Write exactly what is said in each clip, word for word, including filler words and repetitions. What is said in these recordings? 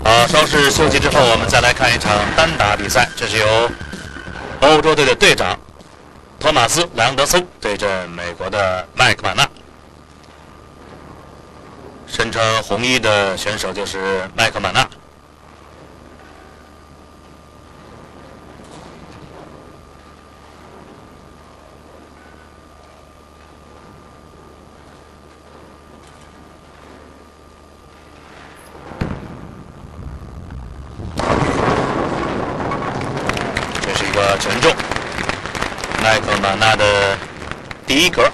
好，稍事休息之后，我们再来看一场单打比赛。这是由欧洲队的队长托马斯·莱昂德森对阵美国的麦克马纳。身穿红衣的选手就是麦克马纳。沉重，麦克马纳的第一格，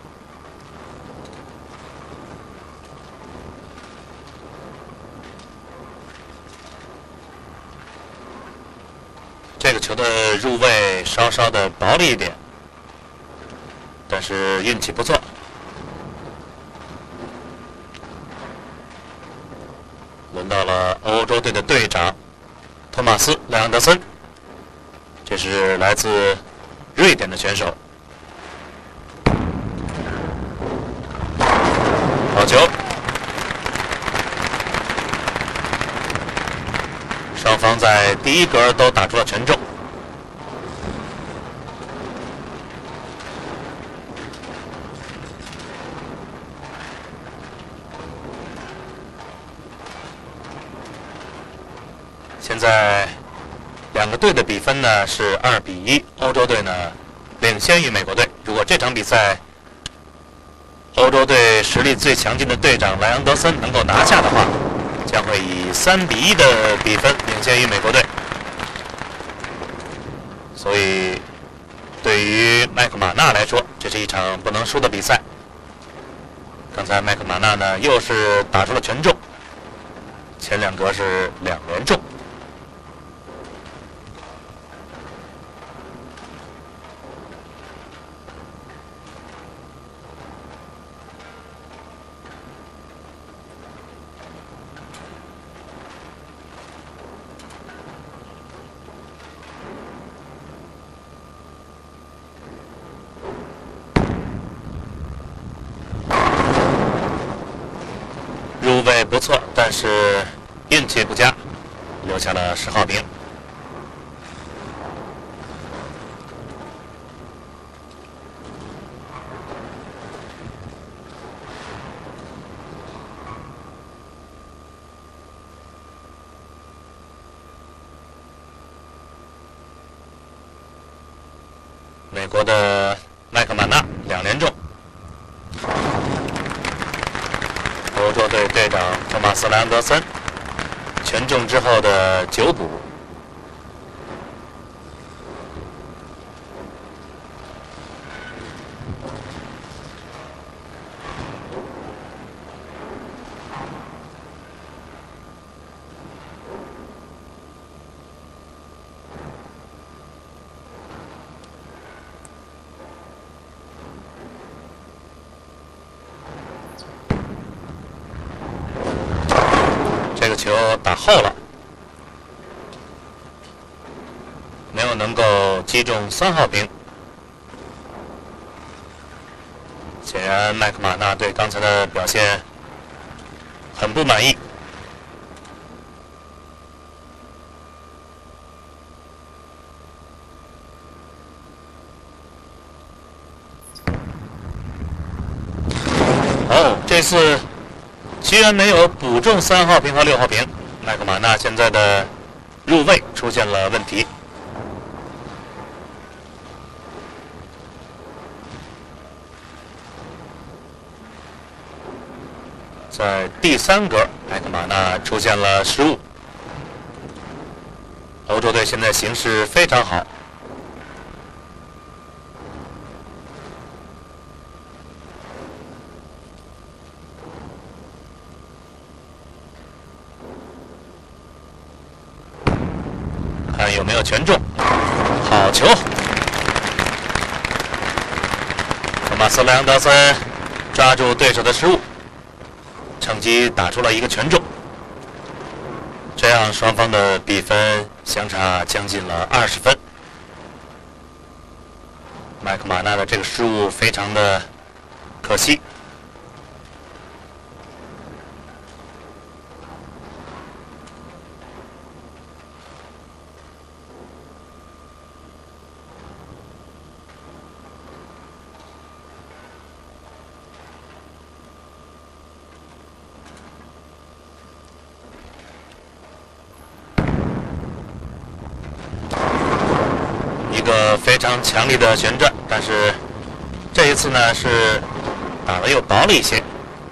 这个球的入位稍稍的薄了一点，但是运气不错。轮到了欧洲队的队长托马斯·莱昂德森。这是来自瑞典的选手，好球！双方在第一格都打出了沉重。现在两个队的比分呢是二比一，欧洲队呢领先于美国队。如果这场比赛欧洲队实力最强劲的队长莱昂德森能够拿下的话，将会以三比一的比分领先于美国队。所以对于麦克马纳来说，这是一场不能输的比赛。刚才麦克马纳呢又是打出了全中，前两格是两连中。入位不错，但是运气不佳，留下了十号名。美国的麦克马纳两连中。欧洲队队长托马斯·莱昂德森全中之后的九补。这个球打后了，没有能够击中三号屏。显然，麦克马纳对刚才的表现很不满意。哦，这次居然没有补中三号屏和六号屏，麦克马纳现在的入位出现了问题。在第三格，麦克马纳出现了失误。欧洲队现在形势非常好。看有没有全中，好球！托马斯·莱昂德森抓住对手的失误，趁机打出了一个全中，这样双方的比分相差将近了二十分。麦克马纳的这个失误非常的可惜。 个非常强力的旋转，但是这一次呢是打得又薄了一些。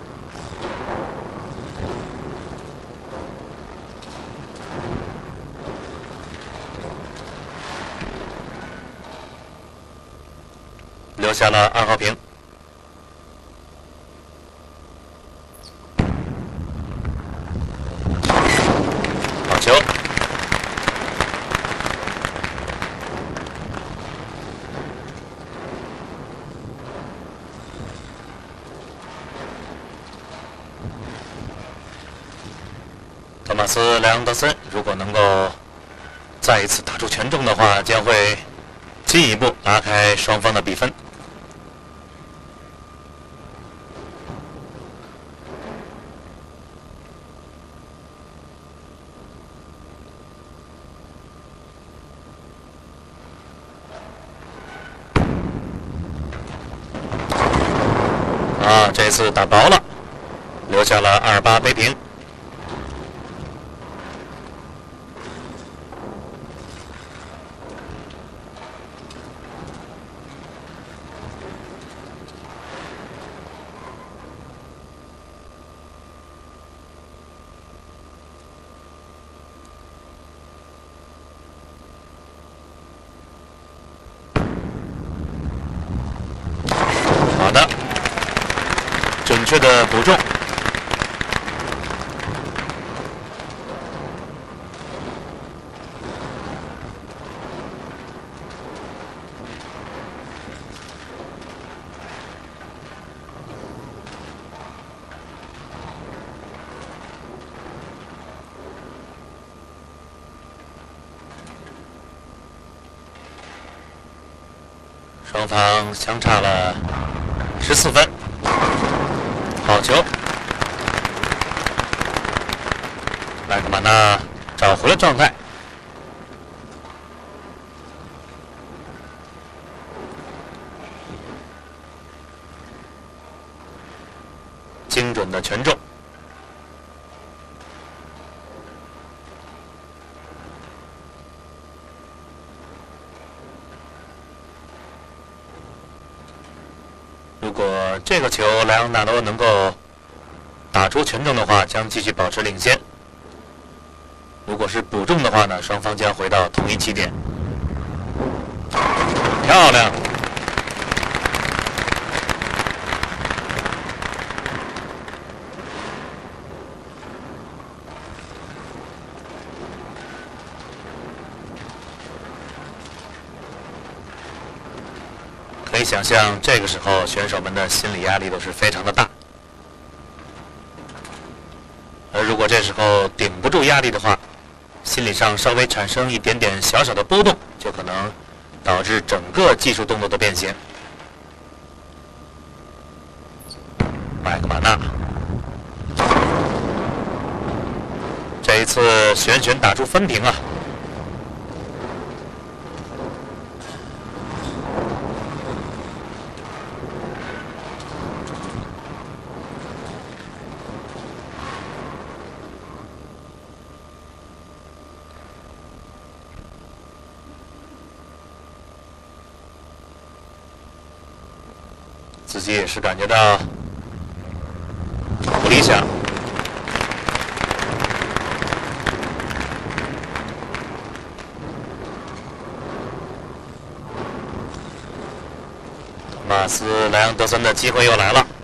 留下了二号瓶。好球！托马斯·莱昂德森如果能够再一次打出全中的话，将会进一步拉开双方的比分。啊，这次打薄了，留下了二八背平。好的，准确的补中。双方相差了十四分，好球！麦克马纳找回了状态，精准的全中。如果这个球莱昂纳多能够打出全中的话，将继续保持领先。如果是补中的话呢，双方将回到同一起点。漂亮！可以想象，这个时候选手们的心理压力都是非常的大。而如果这时候顶不住压力的话，心理上稍微产生一点点小小的波动，就可能导致整个技术动作的变形。麦克马纳，这一次旋旋打出分平啊！自己也是感觉到不理想。托马斯·莱昂德森的机会又来了。